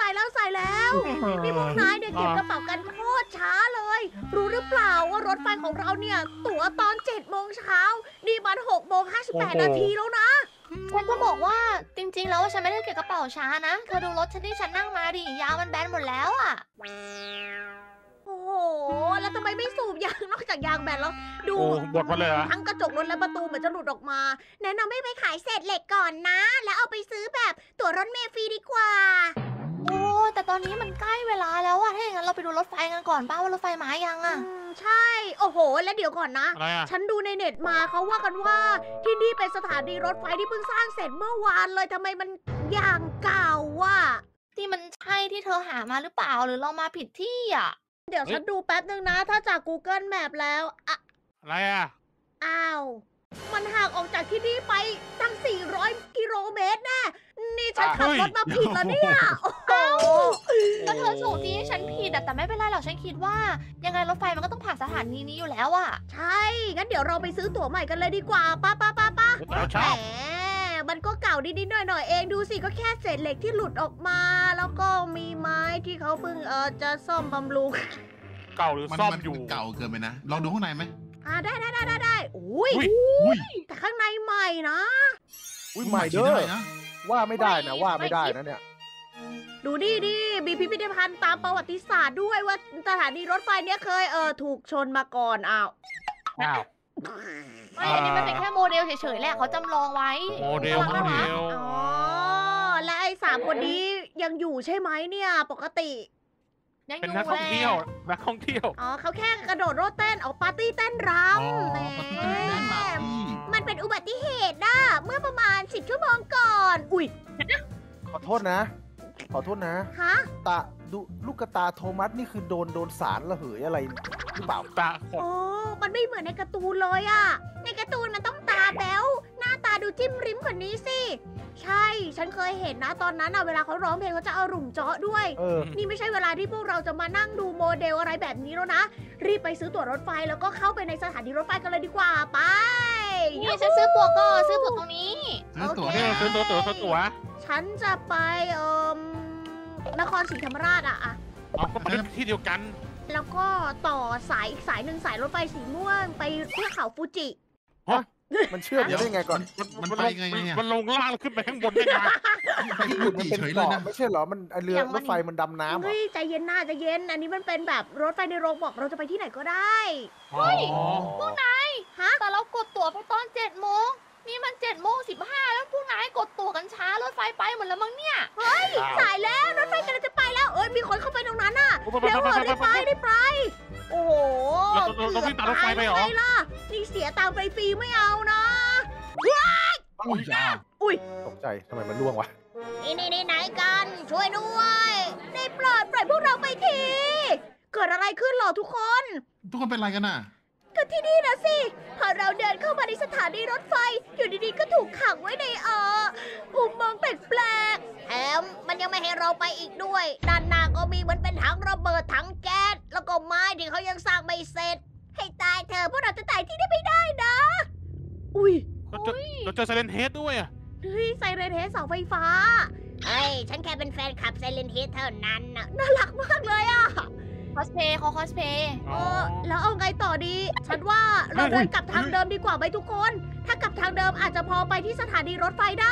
แล้วนี่พวกนายเนี่ยเก็บกระเป๋ากันโคตรช้าเลย รู้หรือเปล่าว่ารถไฟของเราเนี่ยตั๋วตอน7 โมงเช้านี่มัน6 โมง 58 นาทีแล้วนะฉันก็บอกว่าจริงๆแล้วฉันไม่ได้เก็บกระเป๋าช้านะเธอดูรถฉันที่ฉันนั่งมาดิยางมันแบนหมดแล้วอ่ะโอ้โหแล้วทำไมไม่สูบยางนอกจากยางแบนแล้วดูโอ้หมดมาเลยอะทั้งกระจกรถและประตูเหมือนจะหลุดออกมา แนะนำให้ไปขายเศษเหล็กก่อนนะ แล้วเอาไปซื้อแบบตั๋วรถเมล์ฟรีดีกว่าโอ้แต่ตอนนี้มันใกล้เวลาแล้วอะถ้าอย่างนั้นเราไปดูรถไฟกันก่อนป้าว่ารถไฟมายังอะใช่ โอ้โห แล้วเดี๋ยวก่อนนะอะไรอะฉันดูในเน็ตมาเขาว่ากันว่าที่นี่เป็นสถานีรถไฟที่เพิ่งสร้างเสร็จเมื่อวานเลยทำไมมันอย่างเก่าว่ะที่มันใช่ที่เธอหามาหรือเปล่าหรือเรามาผิดที่อะเดี๋ยวฉันดูแป๊บนึงนะ ถ้าจาก Google Map แล้วอะอะไรอะอ้าว มันห่างออกจากที่นี่ไปตั้ง 400 กิโลเมตรแน่ นี่ฉันขับรถมาผิดแล้วเนี่ย โอ้โหก็เธอส่งที่ให้ฉันผิดอะแต่ไม่เป็นไรหรอกฉันคิดว่า ยังไงรถไฟมันก็ต้องผ่านสถานีนี้อยู่แล้วอะใช่ งั้นเดี๋ยวเราไปซื้อตั๋วใหม่กันเลยดีกว่าป้าเราชแหอบมมันก็เก่านิดๆหน่อยๆเองดูสิก็แค่เศษเหล็กที่หลุดออกมา แล้วก็มีไม้ที่เขาเพิ่งจะซ่อมบำรุงเก่าหรือมันซ่อมมันอยู่เก่าเกินไปนะลองดูข้างในไหมได้อุ้ยอุ้ยแต่ข้างในใหม่นะอุ้ยใหม่เด้อนะว่าไม่ได้นะว่าไม่ได้นะเนี่ยดูดิมีพิพิธภัณฑ์ตามประวัติศาสตร์ด้วยว่าสถานีรถไฟเนี้ยเคยถูกชนมาก่อนอ้าวอ้าวไม่อันนี้มันเป็นแค่โมเดลเฉยๆแหละเขาจำลองไว้โมเดลน่ารักอ๋อ และไอ้3 คนนี้ยังอยู่ใช่ไหมเนี่ยปกติยังอเป็นยู่นักท่องเที่ยว นักท่องเที่ยวอ๋อเขาแค่กระโดดโลดเต้นออกปาร์ตี้เต้นรอ๋อำแหมปฏิทินแดนมาพี่มันเป็นอุบัติเหตุนะเมื่อประมาณ10 ชั่วโมงก่อน อุ้ยขอโทษนะ ขอโทษนะฮะตาดูลูกตาโทมัสนี่คือโดนสารระเหยอะไรหรือเปล่าตาขดโอ้มันไม่เหมือนในการ์ตูนเลยอะในการ์ตูนมันต้องตาแบ๊วหน้าตาดูจิ้มริมกว่านี้สิ ใช่ ฉันเคยเห็นนะตอนนั้นอะเวลาเขาร้องเพลงเขาจะเอาหลุ่มเจาะด้วยเออนี่ไม่ใช่เวลาที่พวกเราจะมานั่งดูโมเดลอะไรแบบนี้แล้วนะ รีบไปซื้อตั๋วรถไฟแล้วก็เข้าไปในสถานีรถไฟกันเลยดีกว่า ไปนี่ฉันซื้อตั๋วก่อนซื้อตั๋วตรงนี้ซื้อตั๋วโอเคให้ซื้อตั๋วฉันจะไปนครศรีธรรมราชอะเอาก็ไปที่เดียวกันแล้วก็ต่อสายอีกสายหนึ่งสายรถไฟสีม่วงไปเทือกเขาฟูจิมันเชื่อมกันได้ไงก่อนมันไปไงเนี่ยมันลงล่างแล้วขึ้นไปข้างบนได้ไงไปที่มักุนฏิเป็นเฉยเลยเกาะนะไม่ใช่เหรอ มันเรือยังรมันถไฟมันดำน้ำเหรอเฮ้ยใจเย็นหน้าใจเย็น อันนี้มันเป็นแบบรถไฟในโรงบอกเราจะไปที่ไหนก็ได้เฮ้ยพวกนายฮะแต่เรากดตั๋วไปตอน7 โมงนี่มัน7:15แล้วพวกนายกดตั๋วกันช้ารถไฟไปหมดแล้วมั้งเนี่ยสายแล้วรถไฟกำลังจะไปแล้ว เอ้ยมีคนเข้าไปตรงนั้นน่ะไปเร็วเหรอได้ไป โอ้โหเราวิ่งตามรถไฟไปเหรอทำล่ะนี่เสียตังค์ไปฟรีไม่เอานะอุ้ยจ้าอุ้ยตกใจทำไมมันล่วงวะนี่ไหนกัน ช่วยด้วยได้โปรดปล่อยพวกเราไปที เกิดอะไรขึ้นเหรอทุกคนทุกคนเป็นไรกันน่ะก็ที่นี่นะสิ พอเราเดินเข้ามาในสถานีรถไฟ อยู่ดีๆก็ถูกขังไว้ในอุโมงค์แปลกๆแถมมันยังไม่ให้เราไปอีกด้วย ด้านหน้าก็มีเหมือนเป็นถังระเบิดถังแก๊ส แล้วก็ไม้ที่เขายังสร้างไม่เสร็จ ให้ตายเธอะพวกเราจะตายที่นี่ไม่ได้นะ อุ้ยเราเจอไซเลนเฮดด้วยอะเฮ้ยไซเรนเฮดเสาไฟฟ้าเฮ้ยฉันแค่เป็นแฟนคลับไซเรนเฮดเท่านั้นน่ะน่ารักมากเลยอ่ะคอสเพย์เขาคอสเพย์แล้วเอาไงต่อดี ฉันว่าเราเดินกลับทางเดิมดีกว่าไหมทุกคน ถ้ากลับทางเดิมอาจจะพอไปที่สถานีรถไฟได้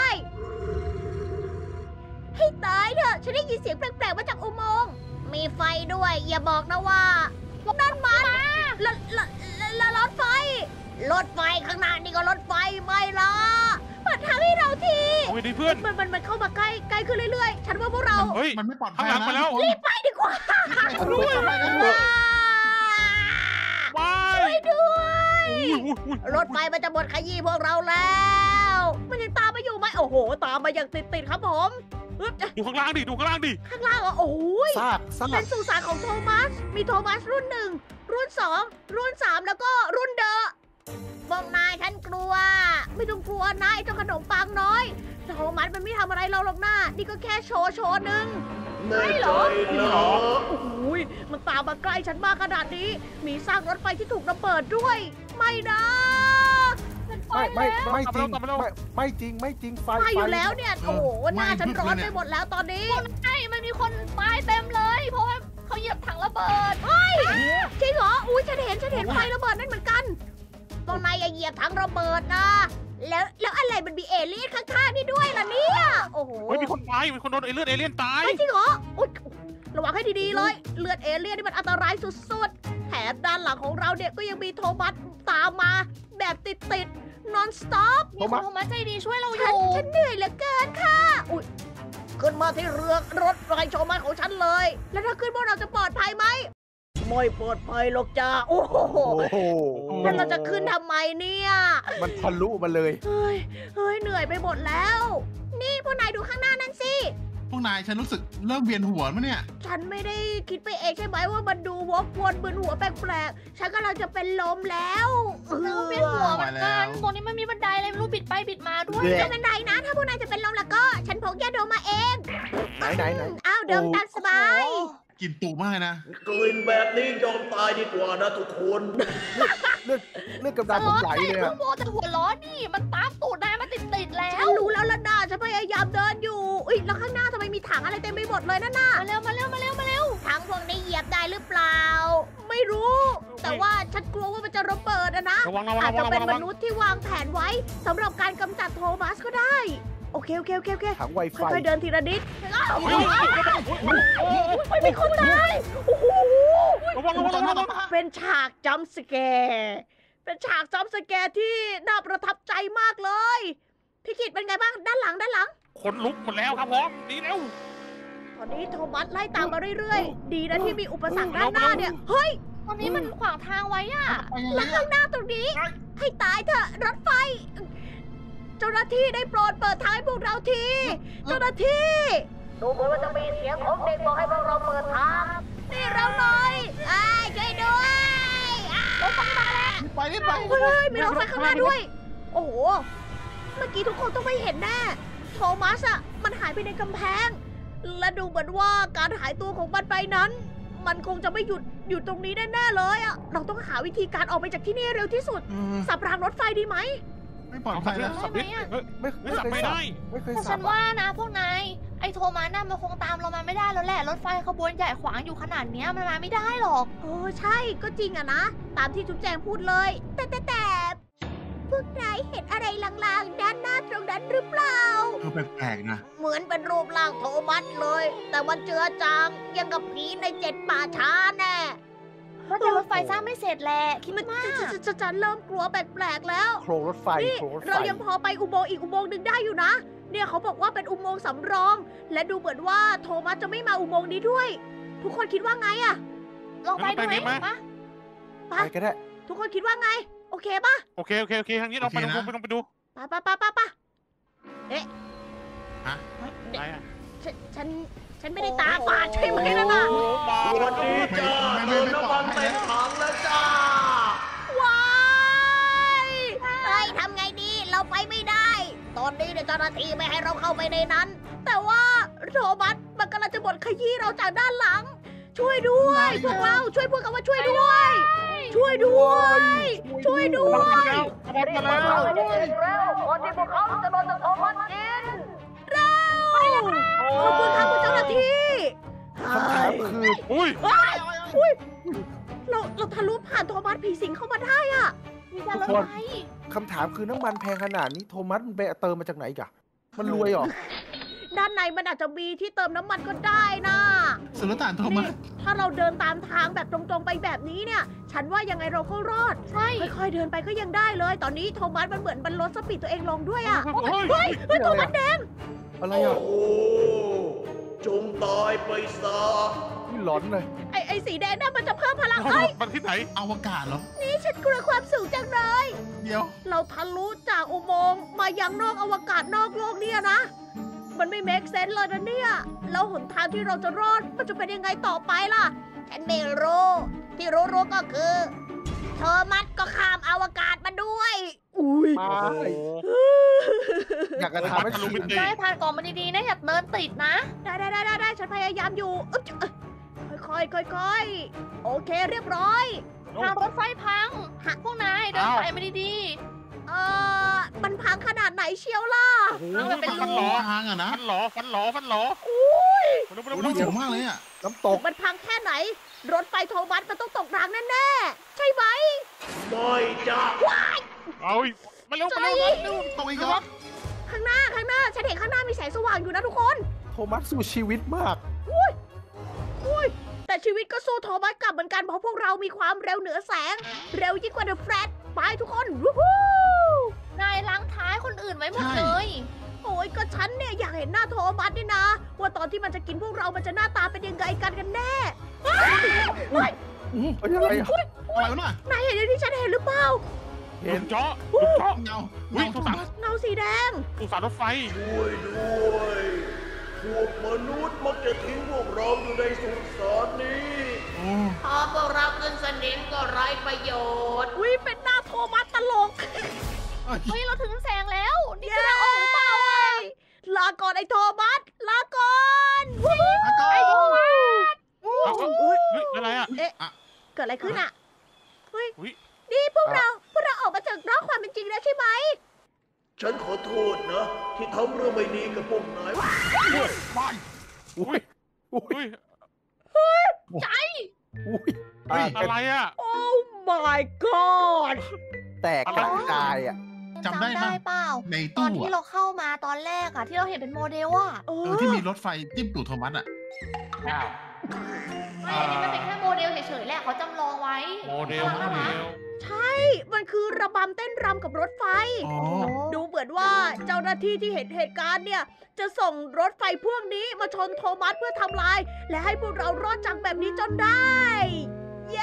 ให้ตายเถอะฉันได้ยินเสียงแปลกๆมาจากอุโมงค์ มีไฟด้วย อย่าบอกนะว่านั่นมันรถไฟ รถไฟข้างหน้านี่ก็รถไฟไม่ละเปิดทางให้เราทีโอ้ยดีเพื่อนมันเข้ามาใกล้ขึ้นเรื่อยๆ ฉันว่าพวกเราเฮ้ยมันไม่ปลอดภัยข้างหลังไปแล้วรีบไปดีกว่ารู้ไปกันเถอะว้าช่วย ยด้วยอุ้ยรถไฟมันจะหมดขยี้พวกเราแล้ว มันยังตามมาอยู่ไหมโอ้โห ตามมาอย่างติดๆครับผมอึ๊บดูข้างล่างดิ ดูข้างล่างดิข้างล่างอ่ะโอ้ยซากเป็นสุสานของโทมัส มีโทมัสรุ่น 1 รุ่น 2 รุ่น 3 แล้วก็รุ่นเดอะพวกนายฉันกลัว ไม่ต้องกลัวนะไอ้เจ้าขนมปังน้อย โทมัสมันไม่ทำอะไรเราหรอกนะนี่ก็แค่โชว์หนึ่งไม่เหรอโอ้โหยมันตามมาใกล้ฉันมากขนาดนี้ มีซากรถไฟที่ถูกระเบิดด้วย ไม่นะฉันไปไม่จริงกลับมาแล้วไม่จริงไม่จริงไฟไปอยู่แล้วเนี่ย โอ้โห หน้าฉันร้อนไปหมดแล้วตอนนี้ใช่มันมีคนตายเต็มเลย เพราะว่าเขาเหยียบถังระเบิดจริงเหรอ อุ้ยฉันเห็นไฟระเบิดนั่นเหมือนกันตรงนายอย่าเหยียบถังระเบิดนะ แล้วอะไรมันมีเอเลี่ยนข้างๆนี่ด้วยล่ะเนี่ย โอ้โหเฮ้ยมีคนตายมีคนโดนเอเลี่ยนตายไม่จริงเหรออุ๊ยระวังให้ดีๆเลย เลือดเอเลี่ยนนี่มันอันตรายสุดๆ แถมด้านหลังของเราเนี่ยก็ยังมีโทมัสตามมาแบบติดๆ non stop มีคนโทรมาใจดีช่วยเราอฉันยู่เหนื่อยเหลือเกินค่ะ อุ๊ยขึ้นมาที่เรือรถไฟโชว์มันของฉันเลย แล้วถ้าขึ้นพวกเราจะปลอดภัยไหม ไม่ปลอดภัยหรอกจ้า โอ้โหโอ้โหแล้วเราจะขึ้นทำไมเนี่ยมันทะลุมาเลยเฮ้ย เหนื่อยไปหมดแล้ว นี่พวกนายดูข้างหน้านั่นสิพวกนายฉันรู้สึกเริ่มเวียนหัวมั้ยเนี่ยฉันไม่ได้คิดไปเองใช่ไหมว่ามันดูวกวนมึนหัวแปลกๆ ฉันกำลังจะเป็นลมแล้วเราเวียนหัวเหมือนกันตรงนี้มันมีบันไดอะไรไม่รู้บิดไปบิดมาด้วยแหละไม่เป็นไรนะ ถ้าพวกนายจะเป็นลมแล้วก็ ฉันพกยาดมมาเองไหนอ้าวเดิมตามสบายกินตุมากเลยนะกลิ่นแบบนี้ยอมตายดีกว่านะทุกคนเลือดกำลังผมไหลเลยคุอะณโบแต่หัวล้อนี่มันตามตูดนายมาติดๆแล้ฉันวรู้แล้วล่ะนะฉันพยายามเดินอยู่อุ้ยแล้วข้างหน้าทำไมมีถังอะไรเต็มไปหมดเลยนั่นน่ะมาเร็วมาเร็วมาเร็วมาเร็วถังพวกนี้เหยียบได้หรือเปล่า ไม่รู้ แต่ว่าฉันกลัวว่ามันจะระเบิดอะนะระวังอาจจะเป็นมนุษย์ที่วางแผนไว้สำหรับการกำจัดโทมัสก็ได้ โอเคถังไวไฟค่อยๆเดินทีละนิดอ้าวเฮ้ยไม่มีคนตายโอ้โหระวังเป็นฉากจัมป์สแกร์เป็นฉากจัมป์สแกร์ที่น่าประทับใจมากเลย พี่กิตเป็นไงบ้างด้านหลังคนลุกหมดแล้วครับผมดีแล้วตอนนี้โทมัสไล่ตามมาเรื่อยๆ ดีนะที่มีอุปสรรคด้านหน้าเนี่ย เฮ้ยตอนนี้มันขวางทางไว้อะแล้วข้างหน้าตรงนี้ ให้ตายเถอะรถไฟ เจ้าหน้าที่ได้โปรดเปิดทางให้พวกเราที เจ้าหน้าที่ดูเหมือนว่าจะมีเสียงของเด็กบอกให้พวกเราเปิดทางนี่เราหน่อยช่วยด้วยรถไฟมาแล้วไปรีบไปเฮ้ยมีรถไฟข้างหน้าด้วย โอ้โห เมื่อกี้ทุกคนต้องไม่เห็นแน่ โทมัสอะมันหายไปในกำแพง และดูเหมือนว่าการหายตัวของมันไปนั้น มันคงจะไม่หยุดอยู่ตรงนี้แน่ๆเลยอะเราต้องหาวิธีการออกไปจากที่นี่เร็วที่สุด สับรางรถไฟดีไหมไม่ปลอดภัยแล้วสับนิดเฮ้ยไม่ไม่สับไม่ได้ไม่เคยแต่สัฉับนอะว่านะพวกนายไอ้โทมัสน่ะมันคงตามเรามาไม่ได้แล้วแหละรถไฟขบวนใหญ่ขวางอยู่ขนาดเนี้ยมันมาไม่ได้หรอกโอ้ใช่ก็จริงอะนะ ตามที่จุ๊บแจงพูดเลย แต่พวกนายเห็นอะไรลางๆด้านหน้าตรงนั้นหรือเปล่าแปลกๆนะเหมือนเป็นรูปร่างโทมัสเลย แต่มันเจือจางยังกับผีใน7 ป่าช้าแน่ว่าแต่รถไฟสร้างไม่เสร็จแหละคิดมันมากจะเริ่มกลัวแปลกๆแล้วโครงรถไฟนี่โครงรถไฟเรายังพอไปอุโมงค์อีกอุโมงค์หนึ่งได้อยู่นะ เนี่ยเขาบอกว่าเป็นอุโมงค์สำรอง และดูเหมือนว่าโทมัสจะไม่มาอุโมงค์นี้ด้วย ทุกคนคิดว่าไงอะลองไปดูไหมไปไหมปะไปก็ได้ทุกคนคิดว่าไง โอเคปะโอเคทางนี้เราไปดูไม่ต้องไปดูไปเอ๊ะฮะไปอ่ะฉันไม่ได้ตาฝาดใช่ไหมนะน่ะมาสวัสดีจ้าเติมน้ำมันเต็มถังแล้วจ้าว้ายเฮ้ยทำไงดี เราไปไม่ได้ ตอนนี้เนี่ยเจ้าหน้าที่ไม่ให้เราเข้าไปในนั้น แต่ว่าโทมัสมันกำลังจะบดขยี้เราจากด้านหลัง ช่วยด้วยพวกเราช่วยพูดกันว่าช่วยด้วย ช่วยด้วย ช่วยด้วยมาแล้วก่อนที่พวกเขาจะโดนโทมัสกินเร็วขอบคุณครับคุณเจ้าหน้าที่คำถามคืออุ้ยอุ้ยเราทะลุผ่านโทมัสผีสิงเข้ามาได้อะมีแต่รถไฟคำถามคือน้ำมันแพงขนาดนี้โทมัสมันไปเติมมาจากไหนอีกอะมันรวยเหรอด้านในมันอาจจะมีที่เติมน้ำมันก็ได้นะสุลต่านโทมัสถ้าเราเดินตามทางแบบตรงๆไปแบบนี้เนี่ย ฉันว่ายังไงเราก็รอดใช่ค่อยๆเดินไปก็ยังได้เลย ตอนนี้โทมัสมันเหมือนมันลดสปีดตัวเองลงด้วยอะเฮ้ยเฮ้ยโทมัสแดงอะไรโอ้อะโหจงตายไปซะนี่หลอนเลยไอ้สีแดงนั่นมันจะเพิ่มพลังมันที่ไหนอวกาศเหรอนี่ฉันกลัวความสูงจังเลยเดี๋ยวเราทะลุจากอุโมงค์มายังนอกอวกาศนอกโลกเนี่ยนะ มันไม่ make sense เลยนะเนี่ย แล้วหนทางที่เราจะรอดมันจะเป็นยังไงต่อไปล่ะ ฉันไม่รู้ ที่รู้ๆก็คือโทมัสก็ข้ามอวกาศมาด้วย อุ้ยมาอยากจะถามว่าทะลุมิติใช่ผ่านกล่องมาดีๆนะอย่าเดินติดนะได้ฉันพยายามอยู่อึ๊บค่อยโอเคเรียบร้อยทางรถไฟพังพวกนายเดินสายมาดีเอมันพังขนาดไหนเชียวล่ะโอ้โหฟันหลอทางอะนะฟันหลอฟันหลอฟันหลอมาดูมาโอ้ดูโหสูงมากเลยอะน้ำตกมันพังแค่ไหน รถไฟโทมัสมันต้องตกรางแน่ๆ ใช่ไหมไม่จ้ะเอาอีกมาเร็วมาเร็วเร็วตรงอีกครับข้างหน้าฉันเห็นข้างหน้ามีแสงสว่างอยู่นะทุกคนโทมัสสู้ชีวิตมากอุ้ยแต่ชีวิตก็สู้โทมัสกลับเหมือนกันเพราะพวกเรามีความเร็วเหนือแสง เร็วยิ่งกว่าเดอะแฟลชไปทุกคนวู้ฮู้นายล้างท้ายคนอื่นไว้หมดเลยโอ้ยก็ฉันเนี่ยอยากเห็นหน้าโทมัสนี่นะ ว่าตอนที่มันจะกินพวกเรามันจะหน้าตาเป็นยังไงกันแน่เฮ้ยเป็นยังไงอะอะไรวะน่ะนายเห็นอย่างที่ฉันเห็นหรือเปล่าเห็นเจาะลุกเจาะเงาอุ๊ยเงาโทมัสเงาสีแดงสุสานรถไฟช่วยด้วยพวกมนุษย์มักจะทิ้งพวกเราอยู่ในสุสานนี้โอ้พอพวกเราขึ้นสนิมก็ไร้ประโยชน์อุ้ยเป็นหน้าโทมัสตลกเอ้ยเฮ้ย เราถึงแสงแล้ว นี่คือทางออกหรือเปล่าอะลาก่อนไอ้โทมัส ลาก่อนวู้ฮู้แล้วก็เอาเฮ้ยอะไรอ่ะเกิดอะไรขึ้นอ่ะอุ๊ยนี่พวกเราออกมาจากนอกความเป็นจริงแล้วใช่ไหมฉันขอโทษนะ ที่ทำเรื่องไม่ดีกับพวกนายไปอุ้ยอุ้ยอุ้ยอุ้ยเฮ้ยอะไรอ่ะโอ้ my god แตกกระจายอ่ะจำได้มั้ยเปล่าในตอนตู้ที่อะเราเข้ามาตอนแรกอะที่เราเห็นเป็นโมเดลอะที่มีรถไฟจิ้มตูดโทมัสอะไม่อันนี้มันเป็นแค่โมเดลเฉยๆแหละเขาจำลองไว้โมเดลน่ารักใช่ มันคือระบำเต้นรำกับรถไฟอ๋อดูเหมือนว่าเจ้าหน้าที่ที่เห็นเหตุการณ์เนี่ย จะส่งรถไฟพวกนี้มาชนโทมัสเพื่อทำลาย และให้พวกเรารอดจากแบบนี้จนได้ เย้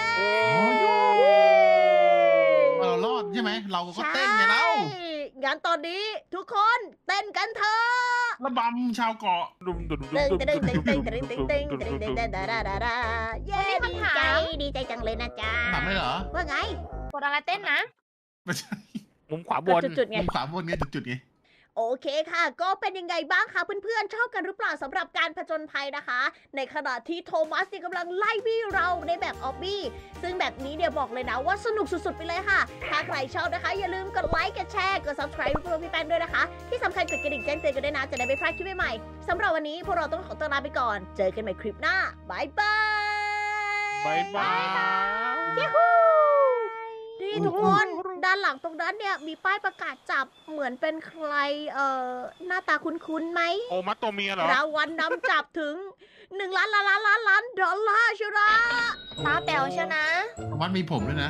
เรารอดใช่ไหม เราก็เต้นไงเราใช่งั้นตอนนี้ทุกคนเต้นกันเถอะระบำชาวเกาะดุมดุมดุมตึงดุมตึงตึงตึงตึงตึงตึงตึงตึงตึงดาดาดาเย้วันนี้คำถามดีใจจังเลยนะจ๊ะถามได้เหรอว่าไงกดอะไรเต้นนะไม่ใช่มุมขวาบนจุดๆไงมุมขวาบนไงจุดๆไงโอเคค่ะ ก็เป็นยังไงบ้างคะเพื่อนๆ ชอบกันหรือเปล่าสำหรับการผจญภัยนะคะ ในขณะที่โทมัสเนี่ยกำลังไล่บี้เราในแบบออบบี้ ซึ่งแบบนี้เนี่ยบอกเลยนะว่าสนุกสุดๆ ไปเลยค่ะ ถ้าใครชอบนะคะ อย่าลืมกดไลค์ กดแชร์ กด subscribe เพื่อพี่แป้งด้วยนะคะ ที่สำคัญกดกระดิ่งแจ้งเตือนกันด้วยนะ จะได้ไม่พลาดคลิปใหม่ๆสำหรับวันนี้พวกเราต้องขอตัวลาไปก่อน เจอกันใหม่คลิปหน้าบายบายบายบายยูฮูนี่ทุกคนด้านหลังตรงนั้นเนี่ยมีป้ายประกาศจับเหมือนเป็นใครหน้าตาคุ้นๆไหมโอมัตตัวเมียเหรอรางวัลนำจับถึง1 ล้านดอลลาร์เชียวนะตาแป๋วเชียวนะโทมัสมีผมด้วยนะ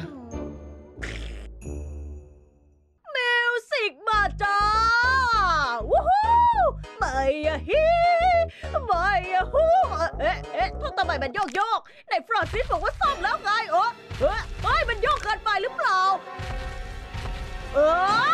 มิวสิกมาจ้าวู้ฮู้ไม่อะฮีไม่อะฮู้ทำไมมันโยกในฟรอนซิสบอกว่าซ่อมแล้วไงเฮ้ยมันโยกเกินไปหรือเปล่า